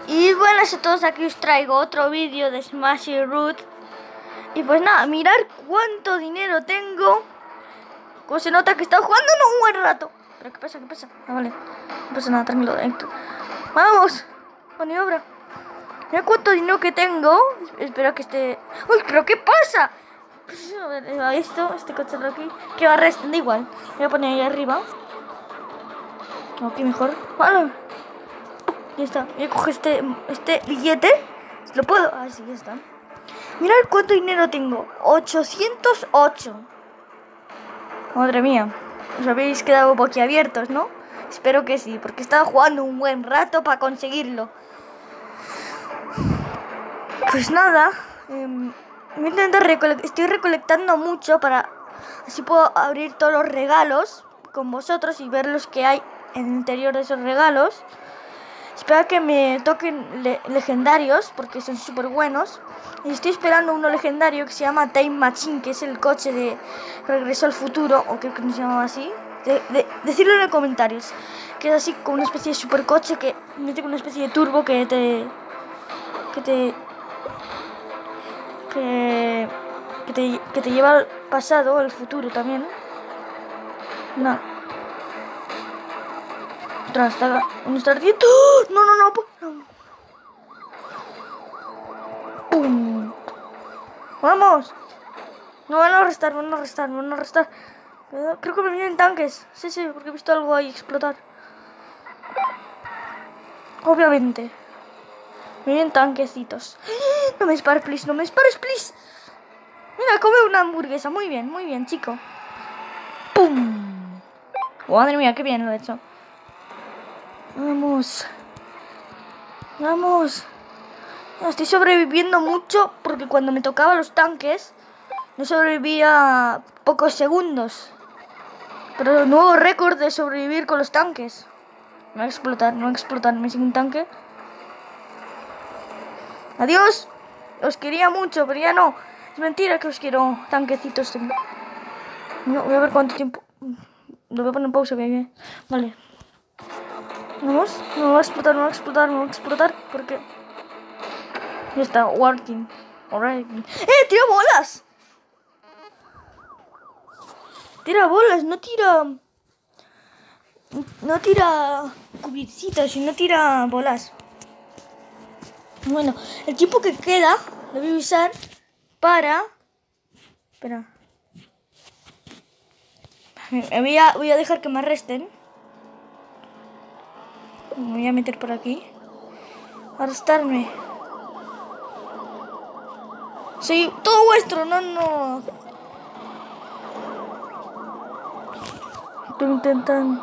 Y buenas a todos, aquí os traigo otro vídeo de Smashy Root. Y pues nada, mirad cuánto dinero tengo. Como se nota que he estado jugando un buen rato. ¿Pero qué pasa? ¿Qué pasa? Ah, vale, no pasa nada, tranquilo. Vamos, maniobra. Mira cuánto dinero que tengo. Espero que esté... ¡Uy, pero qué pasa! A ver, este coche de aquí. Que va restando igual. Voy a poner ahí arriba. Aquí mejor. Vale. Ya está. Voy a coger este billete. ¿Lo puedo? Ah, sí, ya está. Mirad cuánto dinero tengo. 808. Madre mía. Os habéis quedado boquiabiertos, ¿no? Espero que sí, porque estaba jugando un buen rato para conseguirlo. Pues nada. Estoy recolectando mucho para... Así puedo abrir todos los regalos con vosotros y ver los que hay en el interior de esos regalos. Espero que me toquen legendarios, porque son súper buenos. Y estoy esperando uno legendario que se llama Time Machine, que es el coche de Regreso al Futuro, o creo que no se llamaba así. Decidlo en los comentarios. Que es así como una especie de supercoche que mete con una especie de turbo que te lleva al pasado, al futuro también. No. Está un startito. No. ¡Pum! ¡Vamos! No van a arrestar. Creo que me vienen tanques. Sí, porque he visto algo ahí explotar. Obviamente. Me vienen tanquecitos. No me dispares, please. Mira, come una hamburguesa. Muy bien, chico. ¡Pum! Oh, madre mía, qué bien lo he hecho. Vamos. Estoy sobreviviendo mucho porque cuando me tocaba los tanques no sobrevivía pocos segundos. Pero nuevo récord de sobrevivir con los tanques. No va a explotar, me sigue un tanque. Adiós. Os quería mucho, pero ya no. Es mentira que os quiero, tanquecitos. No, voy a ver cuánto tiempo. Lo voy a poner en pausa, bien. Vale. Vamos, me va a explotar porque ya está working. Alright. ¡Tira bolas! Tira bolas, no tira cubiercitos, sino tira bolas. Bueno, el tiempo que queda lo voy a usar para... Espera. Voy a dejar que me arresten. Me voy a meter por aquí. Arrestarme. Sí, todo vuestro, no. Estoy intentando.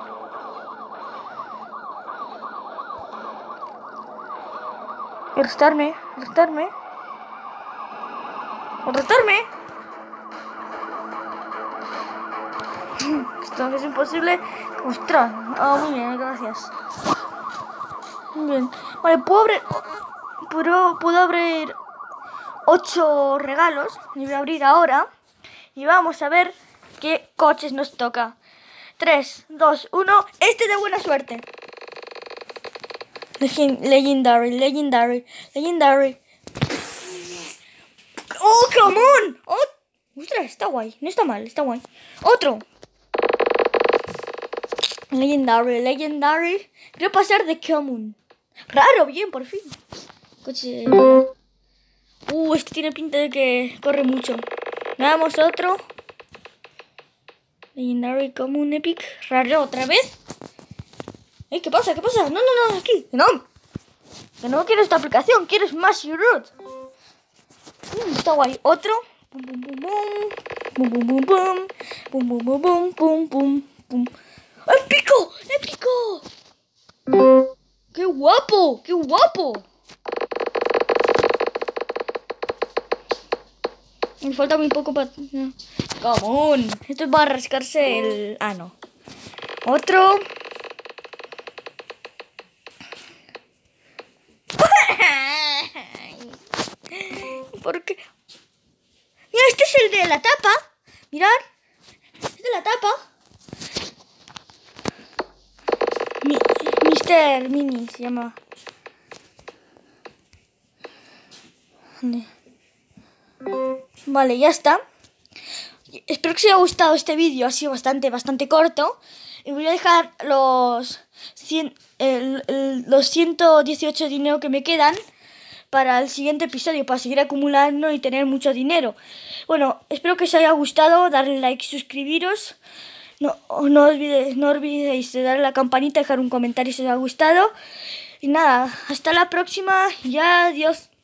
Arrestarme. Esto es imposible. Ostras. Muy bien, gracias. Muy bien. Vale, puedo abrir 8 regalos. Y voy a abrir ahora. Y vamos a ver qué coches nos toca. 3, 2, 1. Este de buena suerte. Legendary. ¡Oh, come on! Oh, ostras, está guay. No está mal, está guay. Otro. Legendary. Quiero pasar de common. Raro, bien, por fin. Coche. Este tiene pinta de que corre mucho. Veamos otro. Legendary Common Epic. Raro, otra vez. ¿Qué pasa? No, aquí. No. Que no quiero esta aplicación. Quiero Smashy Root. Está guay. Otro. Bum. ¡Épico! ¡Qué guapo! Me falta muy poco para... ¡Común! Esto es para rascarse el... Ah, no. Otro. ¿Por qué? Mira, este es el de la tapa. Mirad. Es de la tapa. Mr. Mini se llama. Vale, ya está. Espero que os haya gustado este vídeo, ha sido bastante corto. Y voy a dejar los 118 dinero que me quedan para el siguiente episodio, para seguir acumulando y tener mucho dinero. Bueno, espero que os haya gustado, darle like y suscribiros. No olvidéis de darle a la campanita y dejar un comentario si os ha gustado. Y nada, hasta la próxima y adiós.